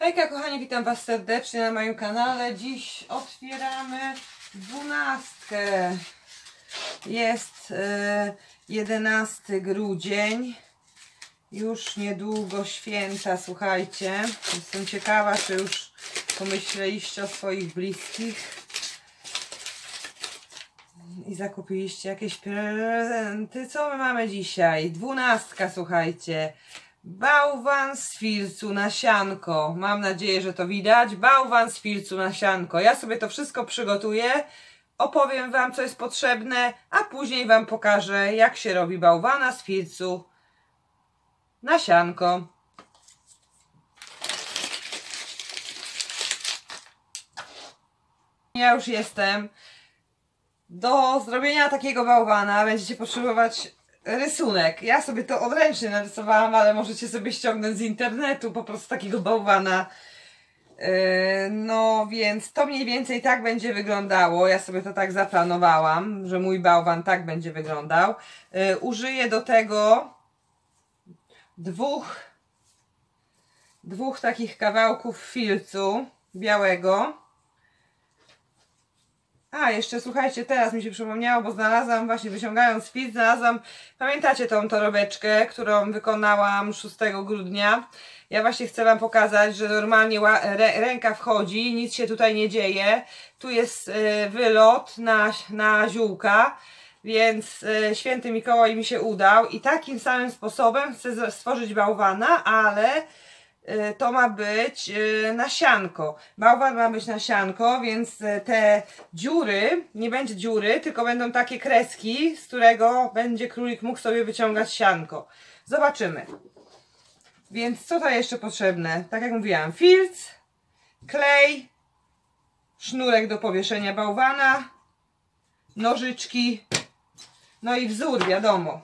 Hejka kochani, witam was serdecznie na moim kanale. Dziś otwieramy 12. Jest 11 grudzień. Już niedługo święta, słuchajcie. Jestem ciekawa, czy już pomyśleliście o swoich bliskich i zakupiliście jakieś prezenty. Co my mamy dzisiaj? 12, słuchajcie. Bałwan z filcu na sianko. Mam nadzieję, że to widać. Bałwan z filcu na sianko. Ja sobie to wszystko przygotuję. Opowiem wam, co jest potrzebne, a później wam pokażę, jak się robi bałwana z filcu na sianko. Ja już jestem. Do zrobienia takiego bałwana będziecie potrzebować rysunek. Ja sobie to odręcznie narysowałam, ale możecie sobie ściągnąć z internetu po prostu takiego bałwana. No więc to mniej więcej tak będzie wyglądało. Ja sobie to tak zaplanowałam, że mój bałwan tak będzie wyglądał. Użyję do tego dwóch takich kawałków filcu białego. A, jeszcze słuchajcie, teraz mi się przypomniało, bo znalazłam, właśnie wyciągając filc, znalazłam, pamiętacie tą torebeczkę, którą wykonałam 6 grudnia? Ja właśnie chcę wam pokazać, że normalnie ręka wchodzi, nic się tutaj nie dzieje. Tu jest wylot na ziółka, więc święty Mikołaj mi się udał i takim samym sposobem chcę stworzyć bałwana, ale to ma być nasianko. Bałwan ma być nasianko, więc te dziury, nie będzie dziury, tylko będą takie kreski, z którego będzie królik mógł sobie wyciągać sianko. Zobaczymy. Więc co to jeszcze potrzebne? Tak jak mówiłam, filc, klej, sznurek do powieszenia bałwana, nożyczki, no i wzór, wiadomo.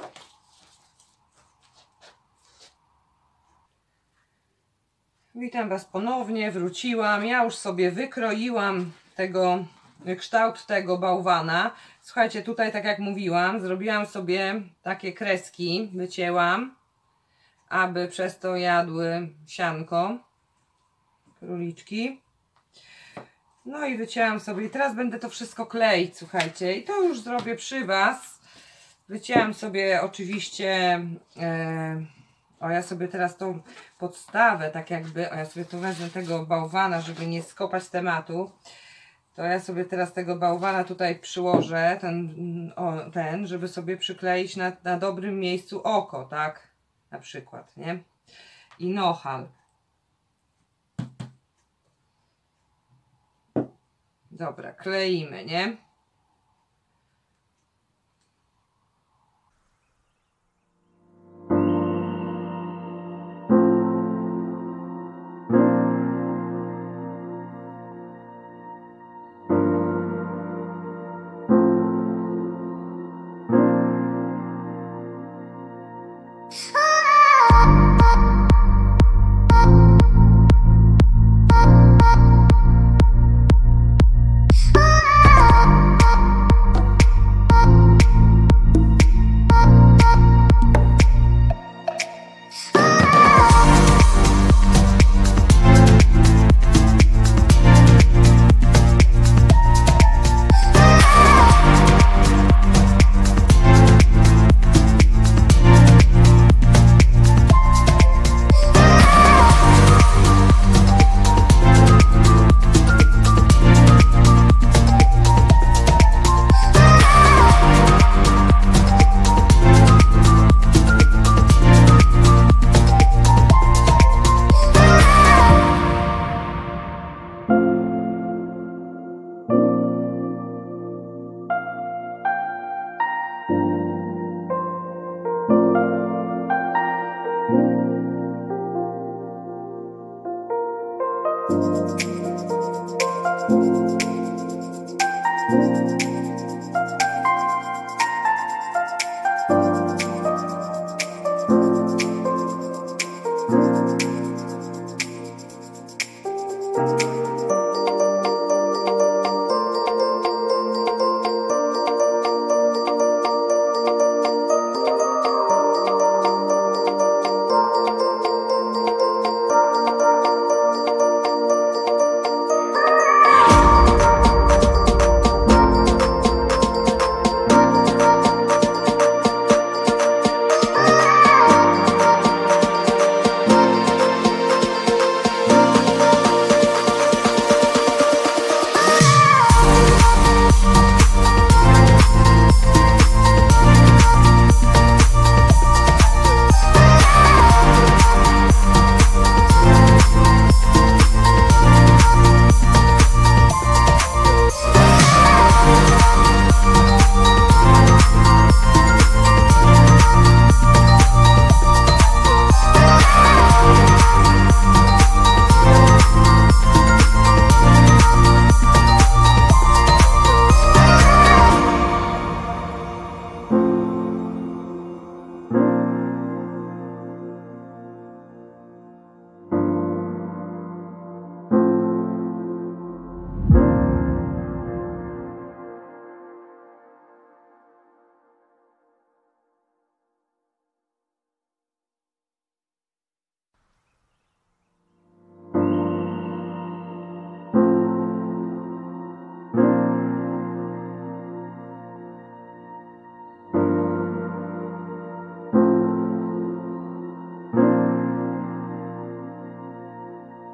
Witam was ponownie, wróciłam. Ja już sobie wykroiłam kształt tego bałwana. Słuchajcie, tutaj tak jak mówiłam, zrobiłam sobie takie kreski, wycięłam, aby przez to jadły sianko, króliczki. No i wycięłam sobie i teraz będę to wszystko kleić, słuchajcie, i to już zrobię przy was. Wycięłam sobie oczywiście ja sobie teraz tą podstawę, tak jakby, ja sobie tu wezmę tego bałwana, żeby nie skopać tematu, to ja sobie teraz tego bałwana tutaj przyłożę, żeby sobie przykleić na dobrym miejscu oko, tak, na przykład, nie, i nohal. Dobra, kleimy, nie.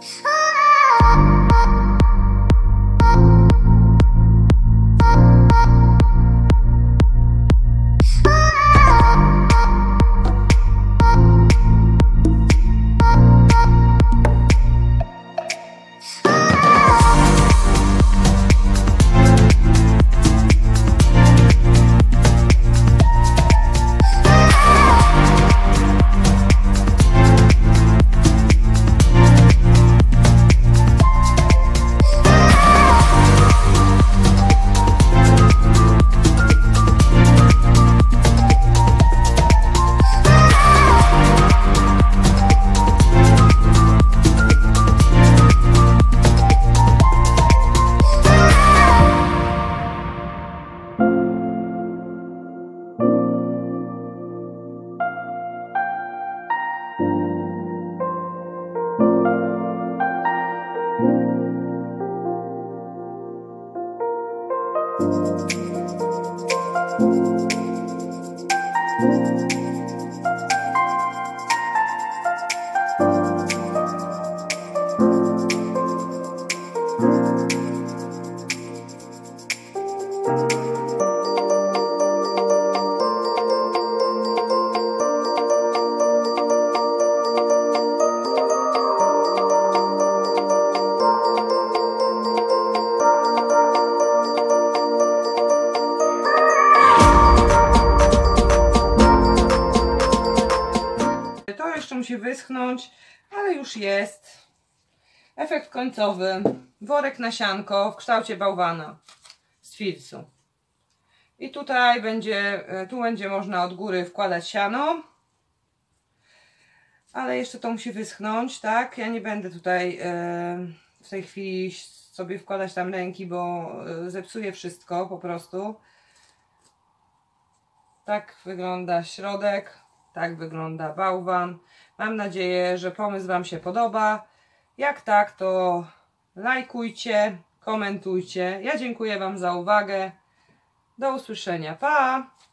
Musi wyschnąć, ale już jest. Efekt końcowy. Worek na sianko w kształcie bałwana z filcu. I tutaj będzie można od góry wkładać siano. Ale jeszcze to musi wyschnąć, tak? Ja nie będę tutaj w tej chwili sobie wkładać tam ręki, bo zepsuję wszystko po prostu. Tak wygląda środek. Tak wygląda bałwan. Mam nadzieję, że pomysł Wam się podoba. Jak tak, to lajkujcie, komentujcie. Ja dziękuję Wam za uwagę. Do usłyszenia. Pa!